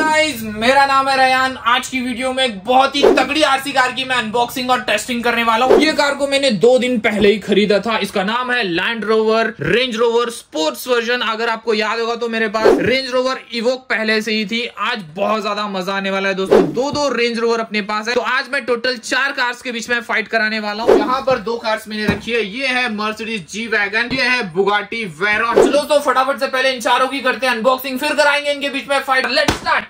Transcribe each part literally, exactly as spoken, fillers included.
Guys, मेरा नाम है रयान। आज की वीडियो में एक बहुत ही तगड़ी आरसी कार की मैं अनबॉक्सिंग और टेस्टिंग करने वाला हूँ। ये कार को मैंने दो दिन पहले ही खरीदा था। इसका नाम है Land Rover Range Rover sports version. अगर आपको याद होगा तो मेरे पास रेंज रोवर इवोक पहले से ही थी। आज बहुत ज्यादा मजा आने वाला है दोस्तों। दो दो रेंज रोवर अपने पास है, तो आज मैं टोटल चार कार्स के बीच में फाइट कराने वाला हूँ। यहाँ पर दो कार्स मैंने रखी है। ये है मर्सिडीज जी वैगन, ये है बुगाटी वेरॉन। चलो तो फटाफट से पहले इन चारों की करते हैं अनबॉक्सिंग, फिर कराएंगे इनके बीच में फाइट। Let's start.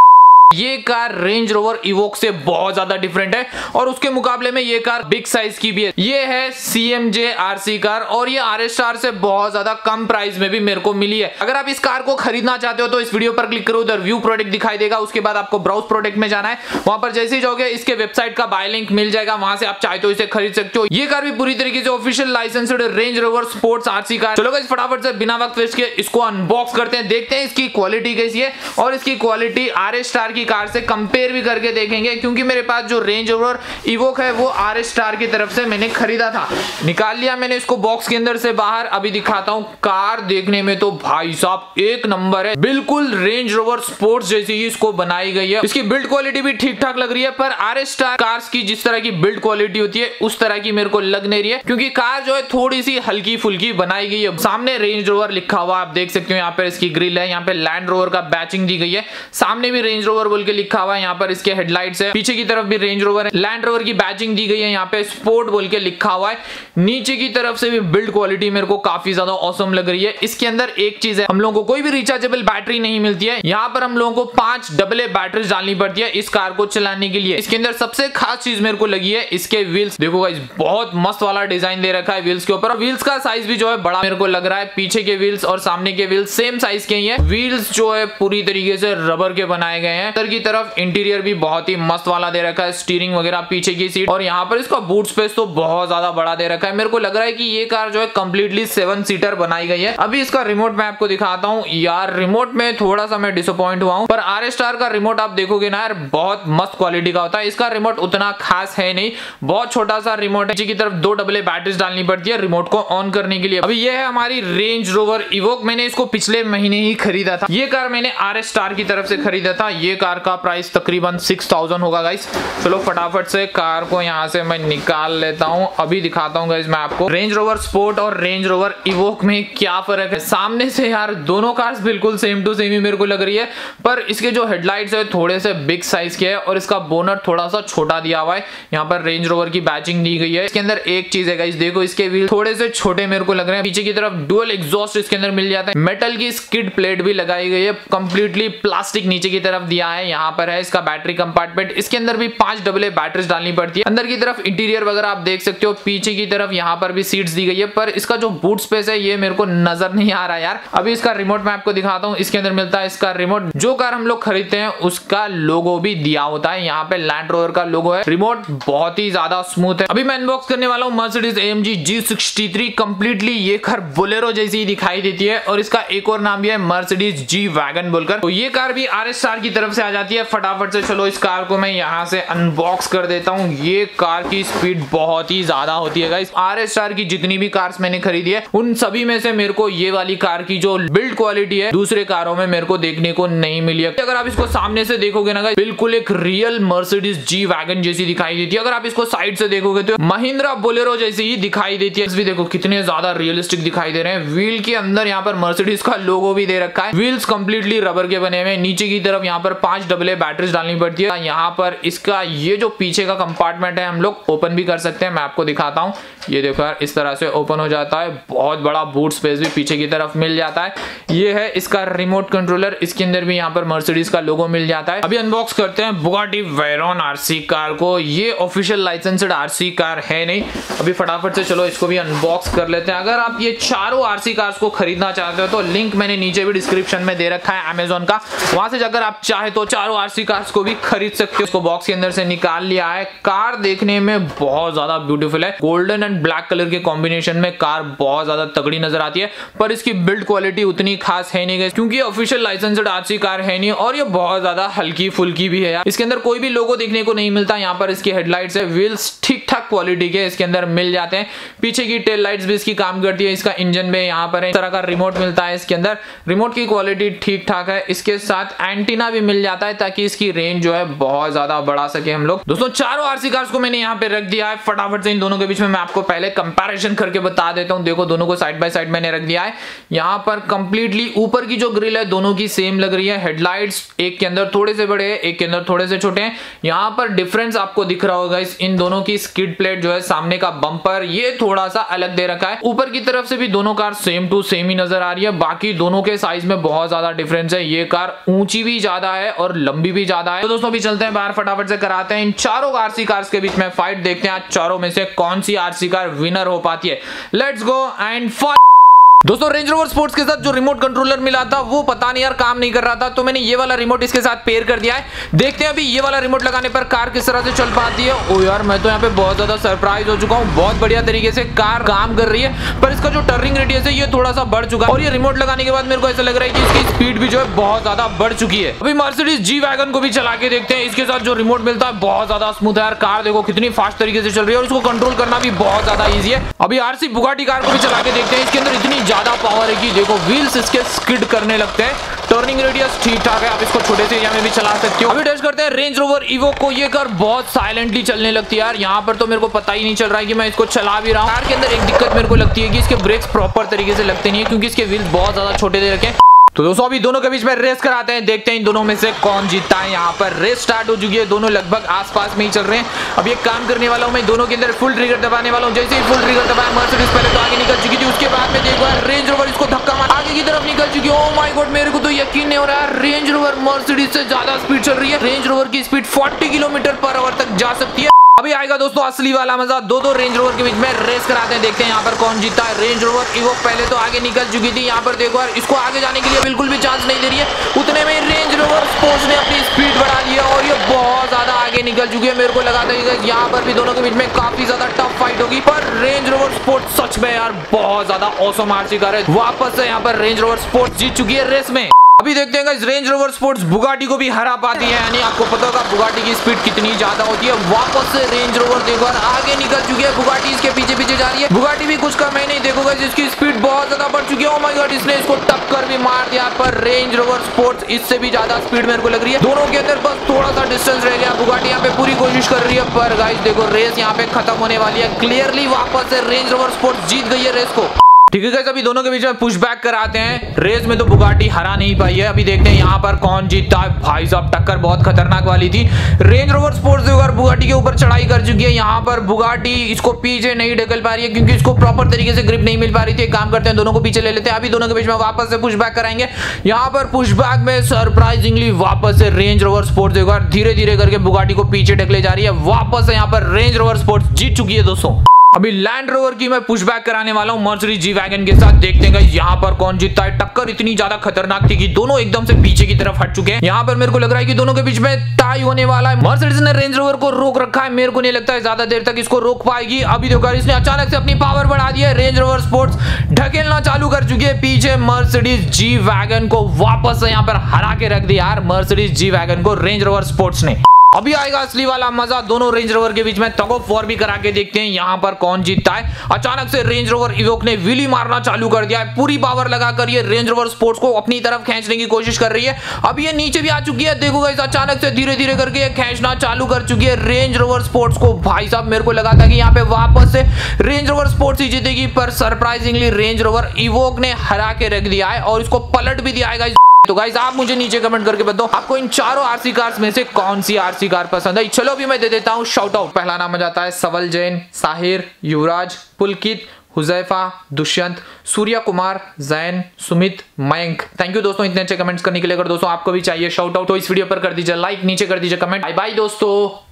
ये कार रेंज रोवर इवोक से बहुत ज्यादा डिफरेंट है और उसके मुकाबले में ये कार बिग साइज की भी है। ये है सीएमजे आरसी कार और ये आरएस स्टार से बहुत ज्यादा कम प्राइस में भी मेरे को मिली है। अगर आप इस कार को खरीदना चाहते हो तो इस वीडियो पर क्लिक करो, उधर व्यू प्रोडक्ट दिखाई देगा। उसके बाद आपको ब्राउज प्रोडक्ट में जाना है। वहां पर जैसे ही जाओगे इसके वेबसाइट का बाय लिंक मिल जाएगा, वहां से आप चाहे तो इसे खरीद सकते हो। ये कार भी पूरी तरीके से official licensed Range Rover sports RC car. चलो गाइस फटाफट से बिना वक्त वेस्ट के इसको अनबॉक्स करते हैं, देखते हैं इसकी क्वालिटी कैसी है और इसकी क्वालिटी आरएस स्टार की कार से कंपेयर भी करके देखेंगे, क्योंकि मेरे पास जो रेंज रोवर इवोक है वो आरएस स्टार की तरफ से मैंने खरीदा था। निकाल लिया मैंने इसको बॉक्स के अंदर से बाहर। अभी दिखाता हूं। कार देखने में तो भाई साहब एक नंबर है, बिल्कुल रेंज रोवर स्पोर्ट्स जैसी ही इसको बनाई गई है। इसकी बिल्ड क्वालिटी भी ठीक ठाक लग रही है, पर आरएस स्टार कार्स की जिस तरह की बिल्ड क्वालिटी होती है उस तरह की मेरे को लग नहीं रही है, क्योंकि कार जो है थोड़ी सी हल्की फुल्की बनाई गई है। सामने रेंज रोवर लिखा हुआ आप देख सकते हो, यहाँ पर इसकी ग्रिल है, यहाँ पे लैंड रोवर का बैचिंग दी गई है। सामने भी रेंज रोवर बोल के लिखा हुआ है, यहाँ पर इसके हेडलाइट्स है। पीछे की तरफ भी रेंज रोवर है, लैंड रोवर की बैचिंग दी गई है, यहाँ पे स्पोर्ट बोल के लिखा हुआ है। नीचे की तरफ से भी बिल्ड क्वालिटी मेरे को काफी ज्यादा औसम लग रही है। इसके अंदर एक चीज है, हम लोगों को कोई भी रिचार्जेबल बैटरी नहीं मिलती है। यहाँ पर हम लोगों को पांच डबल ए बैटरी डालनी पड़ती है इस कार को चलाने के लिए। इसके अंदर सबसे खास चीज मेरे को लगी है इसके व्हील्स। देखो गाइस, बहुत मस्त वाला डिजाइन दे रखा है व्हील्स के ऊपर। व्हील्स का साइज भी जो है बड़ा मेरे को लग रहा है। पीछे के व्हील्स और सामने के व्हील्स सेम साइज के ही है। व्हील्स जो है पूरी तरीके से रबर के बनाए गए हैं। अंदर की तरफ इंटीरियर भी बहुत ही मस्त वाला दे रखा है, स्टीयरिंग वगैरह, पीछे की सीट और यहाँ पर इसका बूट स्पेस तो बहुत ज्यादा बड़ा दे रखा है। मेरे को लग रहा है कि ये कार जो है कंप्लीटली सेवन सीटर बनाई गई है। अभी इसका रिमोट मैं आपको दिखाता हूँ। यार रिमोट में थोड़ा सा मैं डिसअपॉइंट हुआ हूँ, पर आरएस स्टार का रिमोट आप देखोगे ना यार, बहुत मस्त क्वालिटी का होता है। इसका रिमोट उतना खास है नहीं, बहुत छोटा सा रिमोट है। नीचे की तरफ दो डबल बैटरीज डालनी पड़ती है रिमोट को ऑन करने के लिए। अभी ये है हमारी रेंज रोवर इवोक। मैंने इसको पिछले महीने ही खरीदा था। ये कार मैंने आरएस स्टार की तरफ से खरीदा था। ये कार का प्राइस तकरीबन सिक्स थाउजेंड होगा गाइस। चलो फटाफट से कार को यहाँ से मैं निकाल लेता हूँ। अभी दिखाता हूँ गाइस मैं आपको रेंज रोवर स्पोर्ट और रेंज रोवर इवोक में क्या फर्क है। सामने से यार दोनों कार्स बिल्कुल सेम टू सेम ही मेरे को लग रही है, पर इसके जो हेडलाइट्स है थोड़े से बिग साइज के है और इसका बोनट थोड़ा सा छोटा दिया हुआ है। यहाँ पर रेंज रोवर की बैचिंग दी गई है। इसके अंदर एक चीज है गाइस, देखो इसके व्हील थोड़े से छोटे मेरे को लग रहे हैं। पीछे की तरफ डुअल एग्जॉस्ट इसके अंदर मिल जाता है। मेटल की स्किड प्लेट भी लगाई गई है, कंप्लीटली प्लास्टिक नीचे की तरफ दिया है। यहाँ पर है इसका बैटरी कंपार्टमेंट। इसके अंदर भी पांच डबल बैटरीज डालनी पड़ती है। अंदर की तरफ इंटीरियर वगैरह आप देख सकते हो। पीछे की तरफ यहाँ पर भी सीट्स दी गई है, पर इसका जो बूट स्पेस है ये मेरे को नजर नहीं आ रहा यार। अभी इसका रिमोट मैं आपको दिखाता हूँ। इसके अंदर मिलता है इसका रिमोट। जो कार हम लोग खरीदते हैं उसका लोगो भी दिया होता है। यहाँ पे लैंड रोवर का लोगो है। रिमोट बहुत ही ज्यादा स्मूथ है। अभी मैं अनबॉक्स करने वाला हूँ Mercedes AMG G sixty three. Completely ये कार बोलेरो जैसी दिखाई देती है और इसका एक और नाम भी है मर्सिडीज जी वैगन बोलकर। तो ये कार भी आरएस स्टार की तरफ से आ जाती है। फटाफट से चलो इस कार को मैं यहाँ से अनबॉक्स कर देता हूँ। ये कार की स्पीड बहुत ही ज्यादा होती है गाइस। आरएस स्टार की जितनी भी कार्स मैंने खरीदी है उन सभी में से मेरे को ये वाली कार की जो बिल्ड क्वालिटी है दूसरे कारों में मेरे को देखने को नहीं मिली है। अगर आप इसको सामने से देखोगे ना गाइस, बिल्कुल एक रियल मर्सिडीज जी वैगन जैसी दिखाई देती है। अगर आप इसको साइड से देखोगे तो महिंद्रा बोलेरो जैसी ही दिखाई देती है। भी देखो कितने ज्यादा रियलिस्टिक दिखाई दे रहे हैं। व्हील के अंदर यहाँ पर मर्सिडीज का लोगो भी दे रखा है। व्हील्स कंप्लीटली रबर के बने हुए हैं। नीचे की तरफ यहाँ पर पांच डबल बैटरीज डालनी पड़ती है। यहाँ पर इसका ये जो पीछे का कंपार्टमेंट है हम लोग ओपन भी कर सकते हैं। मैं आपको दिखाता हूँ। ये देखो यार, इस तरह से ओपन हो जाता है। बहुत बड़ा बूट स्पेस भी पीछे की तरफ मिल जाता है। ये है इसका रिमोट कंट्रोलर। इसके अंदर भी यहाँ पर मर्सिडीज का लोगो मिल जाता है। अभी अनबॉक्स करते हैं बुगाटी वेरॉन आरसी कार को। ये ऑफिशियल लाइसेंस्ड आरसी कार है नहीं। अभी फटाफट से चलो इसको भी अनबॉक्स कर लेते हैं। अगर आप ये चारों आरसी कार्स को खरीदना चाहते हो तो लिंक मैंने नीचे भी डिस्क्रिप्शन में दे रखा है अमेजोन का। वहां से जाकर आप चाहे तो चारों आरसी कार्स को भी खरीद सकते हो। इसको बॉक्स के अंदर से निकाल लिया है। कार देखने में बहुत ज्यादा ब्यूटीफुल है। गोल्डन एंड ब्लैक कलर के कॉम्बिनेशन में कार बहुत ज्यादा तगड़ी नजर आती है, पर इसकी बिल्ड क्वालिटी उतनी खास है नहीं, क्योंकि ऑफिशियल लाइसेंस्ड आरसी कार है नहीं और ये बहुत ज्यादा हल्की फुल्की भी है यार। इसके अंदर कोई भी लोगो देखने को नहीं मिलता। यहाँ पर इसकी हेडलाइट्स है, व्हील्स ठीक ठाक क्वालिटी के इसके अंदर मिल जाते हैं। पीछे की टेल लाइट्स भी इसकी काम करती है। इसका इंजन में यहाँ पर इस तरह का रिमोट मिलता है। इसके अंदर रिमोट की क्वालिटी ठीक ठाक है। इसके साथ एंटीना भी मिल जाता है ताकि इसकी रेंज जो है बहुत ज्यादा बढ़ा सके हम लोग। दोस्तों चारों आरसी कार्स को मैंने यहाँ पे रख दिया है। फटाफट से इन दोनों के बीच में मैं आपको पहले कंपैरिजन करके बता देता हूँ। देखो दोनों को साइड बाय साइड मैंने रख दिया है। यहाँ पर कंप्लीटली ऊपर की जो ग्रिल है दोनों की सेम लग रही है। हेडलाइट्स एक के अंदर थोड़े से बड़े हैं, एक के अंदर थोड़े से छोटे हैं। यहाँ पर डिफरेंस आपको दिख रहा होगा इस इन दोनों की स्किड प्लेट जो है, सामने का बम्पर ये थोड़ा सा अलग दे रखा है। ऊपर की तरफ से भी दोनों कार सेम टू सेम ही नजर आ रही है। बाकी दोनों के साइज में बहुत ज्यादा डिफरेंस है। ये कार ऊंची भी ज्यादा है और लंबी भी ज्यादा है। तो दोस्तों अभी चलते हैं बाहर, फटाफट से कराते हैं इन चारों आरसी कार्स के बीच में फाइट। देखते हैं आज चारों में से कौन सी आरसी कार विनर हो पाती है। Let's go and fight. दोस्तों रेंज रोवर स्पोर्ट्स के साथ जो रिमोट कंट्रोलर मिला था वो पता नहीं यार काम नहीं कर रहा था, तो मैंने ये वाला रिमोट इसके साथ पेयर कर दिया है। देखते हैं अभी ये वाला रिमोट लगाने पर कार किस तरह से चल पाती है। ओ यार मैं तो यहाँ पे बहुत ज्यादा सरप्राइज हो चुका हूँ। बहुत बढ़िया तरीके से कार काम कर रही है, पर इसका जो टर्निंग रेडियस है ये थोड़ा सा बढ़ चुका है। और ये रिमोट लगाने के बाद मेरे को ऐसा लग रहा है कि इसकी स्पीड भी जो है बहुत ज्यादा बढ़ चुकी है। अभी मर्सिडीज जी वैगन को भी चला के देखते हैं। इसके साथ जो रिमोट मिलता है बहुत ज्यादा स्मूथ है यार। कार देखो कितनी फास्ट तरीके से चल रही है और इसको कंट्रोल करना भी बहुत ज्यादा ईजी है। अभी आरसी बुगाटी कार को भी चला के देखते हैं। इसके अंदर इतनी ज्यादा पावर है कि देखो व्हील्स इसके स्किड करने लगते हैं। टर्निंग रेडियस ठीक ठाक है, आप इसको छोटे से एरिया में भी चला सकते हो। अभी टेस्ट करते हैं रेंज रोवर इवोक को। ये कार बहुत साइलेंटली चलने लगती है यार। यहाँ पर तो मेरे को पता ही नहीं चल रहा है कि मैं इसको चला भी रहा हूँ। कार के अंदर एक दिक्कत मेरे को लगती है कि इसके ब्रेक्स प्रॉपर तरीके से लगते नहीं है क्योंकि इसके व्हील्स बहुत ज्यादा छोटे दे रखे हैं। तो दोस्तों अभी दोनों के बीच में रेस कराते हैं। देखते हैं इन दोनों में से कौन जीतता है। यहाँ पर रेस स्टार्ट हो चुकी है, दोनों लगभग आसपास में ही चल रहे हैं। अब एक काम करने वाला हूँ मैं, दोनों के अंदर फुल ट्रिगर दबाने वाला हूँ। जैसे ही फुल ट्रिगर दबाया मर्सिडीज पहले तो आगे निकल चुकी थी, उसके बाद में देखो रेंज रोवर इसको धक्का मार आगे की तरफ निकल चुकी है। ओह माय गॉड मेरे को तो यकीन नहीं हो रहा है, रेंज रोवर मर्सिडीज से ज्यादा स्पीड चल रही है। रेंज रोवर की स्पीड चालीस किलोमीटर पर आवर तक जा सकती है। अभी आएगा दोस्तों असली वाला मजा। दो दो रेंज रोवर के बीच में रेस कराते हैं। देखते हैं यहाँ पर कौन जीतता है। रेंज रोवर इवोक पहले तो आगे निकल चुकी थी। यहाँ पर देखो यार इसको आगे जाने के लिए बिल्कुल भी चांस नहीं दे रही है। उतने में रेंज रोवर स्पोर्ट्स ने अपनी स्पीड बढ़ा दी है और ये बहुत ज्यादा आगे निकल चुकी है। मेरे को लगा था यहाँ पर भी दोनों के बीच में काफी ज्यादा टफ फाइट होगी, पर रेंज रोवर स्पोर्ट्स सच में यार बहुत ज्यादा ऑसम आरसी कार है। वापस से यहाँ पर रेंज रोवर स्पोर्ट्स जीत चुकी है रेस में। अभी देखते हैं रेंज रोवर स्पोर्ट्स बुगाटी को भी हरा पाती है, यानी आपको पता होगा बुगाटी की स्पीड कितनी ज्यादा होती है। वापस से रेंज रोवर देखो आगे निकल चुकी है, बुगाटी इसके पीछे पीछे जा रही है। बुगाटी भी कुछ कम है नहीं, देखोगे जिसकी स्पीड बहुत ज्यादा बढ़ चुकी है। ओह माय गॉड इसने इसको टक्कर भी मार दिया, पर रेंज रोवर स्पोर्ट्स इससे भी ज्यादा स्पीड मेरे को लग रही है। दोनों के अंदर बस थोड़ा सा डिस्टेंस रह गया। बुगाटी यहाँ पे पूरी कोशिश कर रही है, पर गाइस देखो रेस यहाँ पे खत्म होने वाली है। क्लियरली वापस से रेंज रोवर स्पोर्ट्स जीत गई है रेस को। ठीक है गाइस अभी दोनों के बीच में पुश बैक कराते हैं। रेस में तो बुगाटी हरा नहीं पाई है। अभी देखते हैं यहाँ पर कौन जीतता है। भाई साहब टक्कर बहुत खतरनाक वाली थी। रेंज रोवर स्पोर्ट्स बुगाटी के ऊपर चढ़ाई कर चुकी है। यहाँ पर बुगाटी इसको पीछे नहीं ढकेल पा रही है क्योंकि इसको प्रॉपर तरीके से ग्रिप नहीं मिल पा रही थी। एक काम करते हैं दोनों को पीछे ले लेते हैं। अभी दोनों के बीच में वापस से पुश बैक कराएंगे। यहाँ पर पुश बैक में सरप्राइजिंगली वापस से रेंज रोवर स्पोर्ट्स एक बार धीरे धीरे करके बुगाटी को पीछे ढकले जा रही है। वापस से यहाँ पर रेंज रोवर स्पोर्ट्स जीत चुकी है दोस्तों। अभी लैंड रोवर की मैं पुशबैक कराने वाला हूं मर्सिडीज जी वैगन के साथ। देखते हैं यहाँ पर कौन जीतता है। टक्कर इतनी ज्यादा खतरनाक थी कि दोनों एकदम से पीछे की तरफ हट चुके हैं। यहाँ पर मेरे को लग रहा है कि दोनों के बीच में टाई होने वाला है। मर्सिडीज ने रेंज रोवर को रोक रखा है, मेरे को नहीं लगता है ज्यादा देर तक इसको रोक पाएगी। अभी देखो इसने अचानक से अपनी पावर बढ़ा दी है। रेंज रोवर स्पोर्ट्स ढकेलना चालू कर चुकी है पीछे मर्सिडीज जी वैगन को। वापस से यहाँ पर हरा के रख दिया यार मर्सिडीज जी वैगन को रेंज रोवर स्पोर्ट्स ने। अभी आएगा असली वाला मजा। दोनों रेंज रोवर के बीच में टग ऑफ वॉर भी करा के देखते हैं यहाँ पर कौन जीतता है। अचानक से रेंज रोवर इवोक ने व्हीली मारना चालू कर दिया है। पूरी पावर लगाकर ये रेंज रोवर स्पोर्ट्स को अपनी तरफ खींचने की कोशिश कर रही है। अब ये नीचे भी आ चुकी है। देखो गाइस अचानक से धीरे धीरे करके ये खींचना चालू कर चुकी है रेंज रोवर स्पोर्ट्स को। भाई साहब मेरे को लगा था कि यहाँ पे वापस से रेंज रोवर स्पोर्ट्स ही जीतेगी, पर सरप्राइजिंगली रेंज रोवर इवोक ने हरा के रख दिया है और इसको पलट भी दिया है। तो गाइस आप मुझे नीचे कमेंट करके बताओ आपको इन चारों आरसी कार्स में से कौन सी आरसी कार पसंद है। चलो अभी मैं दे देता हूं शाउट आउट। पहला नाम आ जाता है सवल जैन, साहिर, युवराज, पुलकित, हुजैफा, दुष्यंत, सूर्या कुमार, जैन, सुमित, मयंक। थैंक यू दोस्तों इतने अच्छे कमेंट्स करने के लिए। अगर दोस्तों आपको भी चाहिए शाउट आउट तो इस वीडियो पर कर दीजिए लाइक, नीचे कर दीजिए कमेंट। बाय बाय दोस्तों।